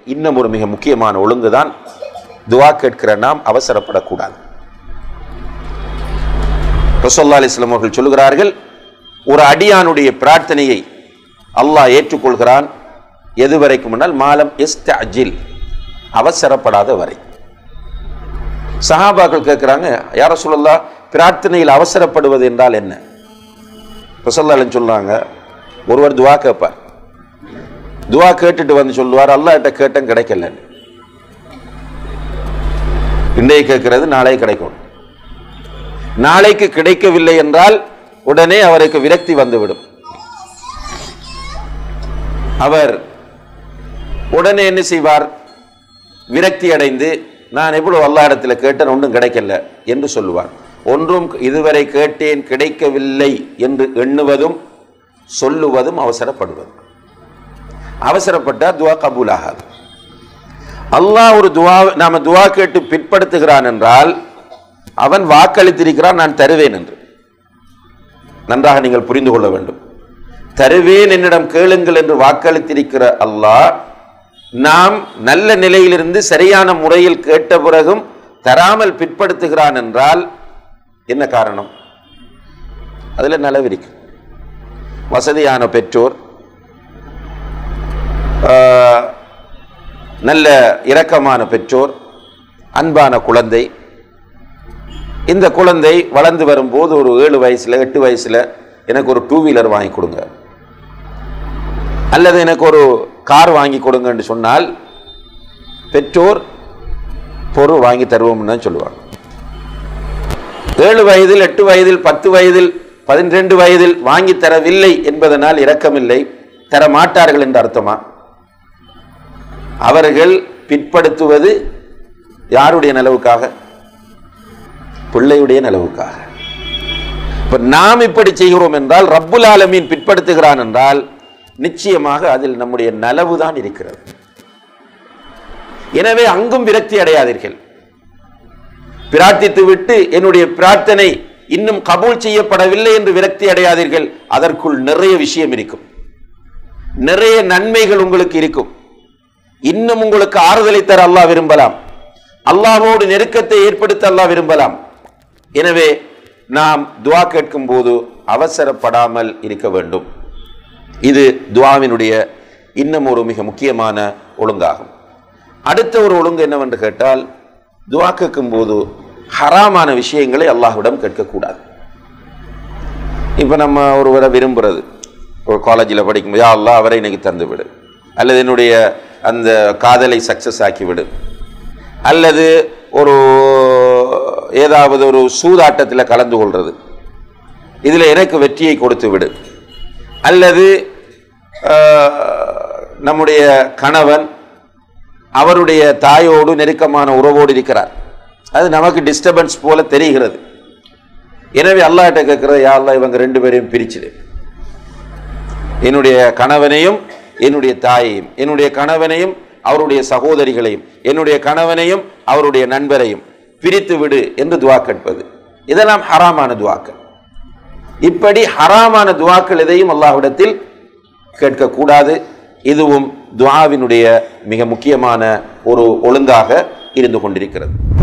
இன்னும் ஒரு மிக முக்கியமான ஒழுங்குதான் துஆ கேட்கிற நாம் அவசரப்படக்கூடாது. ரசூலுல்லாஹி அலைஹி வஸல்லம் அவர்கள் சொல்கிறார்கள், ஒரு அடியானுடைய பிரார்த்தனையை அல்லாஹ் ஏற்றுக்கொள்கிறான் எதுவரைக்கும் என்றால் மாலம் யஸ்தஅஜில், அவசரப்படாத வரை. சஹாபாக்கள் கேட்கிறாங்க, யா ரசூலல்லாஹ், பிரார்த்தனையில் அவசரப்படுவது என்றால் என்ன? ரசூலுல்லாஹி அலைஹி சொல்றாங்க, ஒருவர் துஆ கேட்பார், துஆ கேட்டுட்டு வந்து சொல்லுவார், அல்லாஹ் கிட்ட கேட்டேன் கிடைக்கல, இன்றைக்கு கேட்கிறது நாளை கிடைக்கும். நாளைக்கு கிடைக்கவில்லை என்றால் உடனே அவருக்கு விரக்தி வந்துவிடும். அவர் உடனே என்ன செய்வார்? விரக்தி அடைந்து நான் எவ்வளவு அல்லாஹ் இடத்துல கேட்டேன் ஒன்றும் கிடைக்கல என்று சொல்லுவார். ஒன்றும் இதுவரை கேட்டேன் கிடைக்கவில்லை என்று எண்ணுவதும் சொல்லுவதும் அவசரப்படுவது. அவசரப்பட்டால் துஆ கபூல் ஆகாது. அல்லாஹ் ஒரு துஆ நாம துஆ கேட்டு பிற்படுத்துகிறான் என்றால் அவன் வாக்களித்திருக்கிறான் நான் தருவேன் என்று. நன்றாக நீங்கள் புரிந்து கொள்ள வேண்டும். தருவேன் என்னிடம் கேளுங்கள் என்று வாக்களித்திருக்கிற அல்லாஹ் நாம் நல்ல நிலையிலிருந்து சரியான முறையில் கேட்ட பிறகும் தராமல் பிற்படுத்துகிறான் என்றால் என்ன காரணம்? அதுல நலவிருக்கு. வசதியான பெற்றோர், நல்ல இரக்கமான பெற்றோர், அன்பான குழந்தை, இந்த குழந்தை வளர்ந்து வரும்போது ஒரு 7 வயசுல 8 வயசுல எனக்கு ஒரு 2 வீலர் வாங்கி கொடுங்க அல்லது எனக்கு ஒரு கார் வாங்கி கொடுங்க என்று சொன்னால் பெற்றோர் பொருள் வாங்கி தருவோம்னு தான் சொல்லுவாங்க. 7 வயதில் 8 வயதில் 10 வயதில் 12 வயதில் வாங்கி தரவில்லை என்பதனால் இரக்கமில்லை, தர மாட்டார்கள் என்று அர்த்தமா? அவர்கள் பிற்படுத்துவது யாருடைய நலவுக்காக? பிள்ளையுடைய நலவுக்காக. இப்ப நாம் இப்படி செய்கிறோம் என்றால் ரப்புல் ஆலமீன் பிற்படுத்துகிறான் என்றால் நிச்சயமாக அதில் நம்முடைய நலவுதான் இருக்கிறது. எனவே அங்கும் விரக்தி அடையாதீர்கள். பிரார்த்தித்து விட்டு என்னுடைய பிரார்த்தனை இன்னும் கபூல் செய்யப்படவில்லை என்று விரக்தி அடையாதீர்கள். அதற்குள் நிறைய விஷயம் இருக்கும், நிறைய நன்மைகள் உங்களுக்கு இருக்கும். இன்னும் உங்களுக்கு ஆறுதலை தர அல்லாஹ் விரும்பலாம், அல்லாஹ்வோடு நெருக்கத்தை ஏற்படுத்த அல்லாஹ் விரும்பலாம். எனவே நாம் துஆ கேட்கும் போது அவசரப்படாமல் இருக்க வேண்டும். இது துஆவினுடைய இன்னும் ஒரு மிக முக்கியமான ஒழுங்காகும். அடுத்த ஒரு ஒழுங்கு என்னவென்று கேட்டால், துஆ கேட்கும் போது ஹராமான விஷயங்களை அல்லாஹ்விடம் கேட்கக்கூடாது. இப்ப நம்ம ஒருவரை விரும்புறது, ஒரு காலேஜில் படிக்கும்போது யா அல்லாஹ் அவரை இன்னைக்கு தந்து விடு, அல்லது என்னுடைய அந்த காதலை சக்சஸ் ஆக்கிவிடு, அல்லது ஒரு ஏதாவது ஒரு சூதாட்டத்தில் கலந்து கொள்வது, இதில் எனக்கு வெற்றியை கொடுத்து விடு, அல்லது நம்முடைய கணவன் அவருடைய தாயோடு நெருக்கமான உறவோடு இருக்கிறார், அது நமக்கு டிஸ்டர்பன்ஸ் போல தெரிகிறது. எனவே அல்லாஹ்ட்ட கேட்கிற, யா அல்லாஹ் இவங்க 2 பேரையும் பிரிச்சிடு, என்னுடைய கணவனையும் என்னுடைய தாயையும், என்னுடைய கணவனையும் அவருடைய சகோதரிகளையும், என்னுடைய கணவனையும் அவருடைய நண்பரையும் பிரித்து விடு என்று துஆ கேட்பது, இதெல்லாம் ஹராமான துஆக்கள். இப்படி ஹராமான துஆக்கள் எதையும் அல்லாஹ்விடத்தில் கேட்கக்கூடாது. இதுவும் துஆவினுடைய மிக முக்கியமான ஒரு ஒழுங்காக இருந்து கொண்டிருக்கிறது.